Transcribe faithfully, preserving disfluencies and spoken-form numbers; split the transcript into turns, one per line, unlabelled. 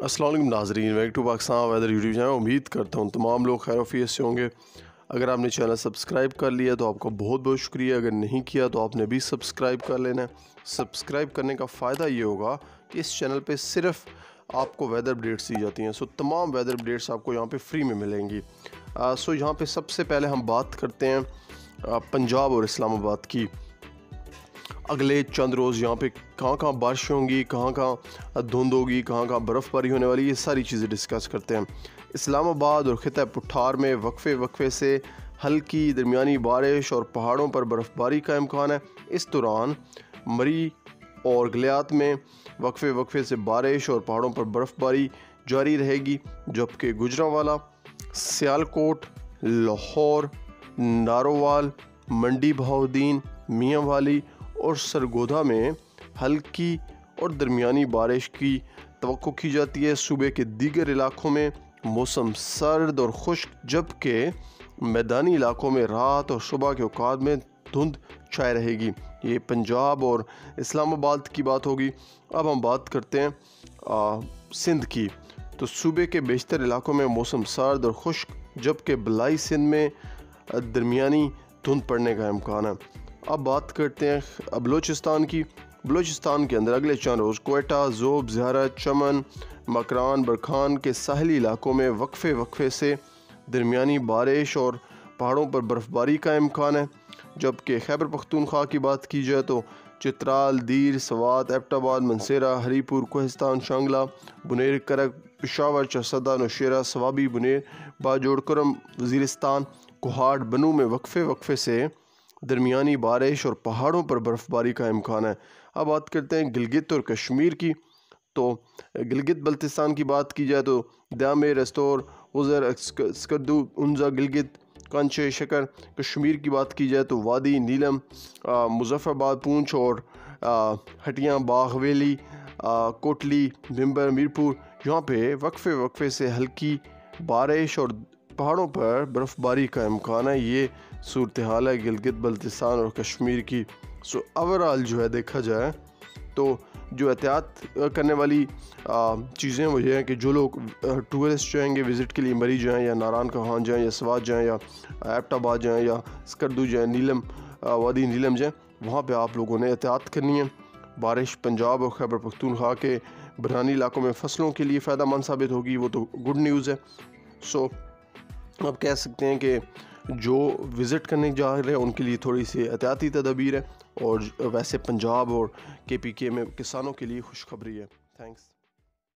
السلام علیکم ناظرین، welcome to Pakistan weather YouTube channel. امید کرتا ہوں تمام لوگ خیر و عافیت سے ہوں گے۔ اگر آپ نے چینل سبسکرائب کر لیا تو آپ کا بہت بہت شکریہ، اگر نہیں کیا تو آپ نے بھی سبسکرائب کر لینا ہے۔ سبسکرائب کرنے کا فائدہ یہ ہوگا کہ اس چینل پہ صرف آپ کو ویدر اپڈیٹس دی جاتی ہیں، سو تمام ویدر اپڈیٹس آپ کو یہاں پہ فری میں ملیں گی۔ سو یہاں پہ سب سے پہلے ہم بات کرتے ہیں پنجاب اور اسلام آباد کی۔ اگلے چند روز یہاں پہ کہاں کہاں بارش ہوں گی، کہاں کہاں دھند ہوگی، کہاں کہاں برف باری ہونے والی، یہ ساری چیزیں ڈسکس کرتے ہیں۔ اسلام آباد اور خطہ پٹھار میں وقفے وقفے سے ہلکی درمیانی بارش اور پہاڑوں پر برف باری کا امکان ہے۔ اس دوران مری اور گلیات میں وقفے وقفے سے بارش اور پہاڑوں پر برف باری جاری رہے گی، جبکہ گوجرانوالا، سیالکوٹ، لاہور، نارووال، منڈی بہاؤالدین، میاں والی اور سرگودھا میں ہلکی اور درمیانی بارش کی توقع کی جاتی ہے۔ صوبے کے دیگر علاقوں میں موسم سرد اور خشک، جبکہ میدانی علاقوں میں رات اور صبح کے اوقات میں دھند چھائے رہے گی۔ یہ پنجاب اور اسلام آباد کی بات ہوگی۔ اب ہم بات کرتے ہیں آ, سندھ کی۔ تو صوبے کے بیشتر علاقوں میں موسم سرد اور خشک، جبکہ بلائی سندھ میں درمیانی دھند پڑنے کا امکان ہے۔ اب بات کرتے ہیں بلوچستان کی۔ بلوچستان کے اندر اگلے چند روز کوئٹہ، ذوب، زیارت، چمن، مکران، برکھان کے ساحلی علاقوں میں وقفے وقفے سے درمیانی بارش اور پہاڑوں پر برف باری کا امکان ہے، جبکہ خیبر پختونخوا کی بات کی جائے تو چترال، دیر، سوات، ایبٹ آباد، منسیرہ، ہری پور، کوہستان، شانگلہ، بنیر، کرک، پشاور، چرسدہ، نوشیرہ، سوابی، بنیر، باجوڑ، کرم، وزیرستان، کوہاٹ، بنوں میں وقفے وقفے سے درمیانی بارش اور پہاڑوں پر برف باری کا امکان ہے۔ اب بات کرتے ہیں گلگت اور کشمیر کی۔ تو گلگت بلتستان کی بات کی جائے تو دامے، رستور، غزر، اسکردو، انزا، گلگت، کانچے، شکر۔ کشمیر کی بات کی جائے تو وادی، نیلم، مظفر آباد، پونچھ اور ہٹیاں، باغ ویلی، کوٹلی، بھمبر، میرپور، یہاں پہ وقفے وقفے سے ہلکی بارش اور پہاڑوں پر برف باری کا امکان ہے۔ یہ صورتحال ہے گلگت بلتستان اور کشمیر کی۔ سو اوورآل جو ہے دیکھا جائے تو جو احتیاط کرنے والی چیزیں وہ یہ ہیں کہ جو لوگ ٹورسٹ جائیں گے وزٹ کے لیے، مری جائیں یا ناران کہان جائیں یا سوات جائیں یا ایبٹ آباد جائیں یا اسکردو جائیں، نیلم، وادی نیلم جائیں، وہاں پہ آپ لوگوں نے احتیاط کرنی ہے۔ بارش پنجاب اور خیبر پختونخوا کے برہانی علاقوں میں فصلوں کے لیے فائدہ مند ثابت ہوگی، وہ تو گڈ نیوز ہے۔ سو اب کہہ سکتے ہیں کہ جو وزٹ کرنے جا رہے ہیں ان کے لیے تھوڑی سی احتیاطی تدابیر ہے، اور ویسے پنجاب اور کے پی کے میں کسانوں کے لیے خوشخبری ہے۔ تھینکس۔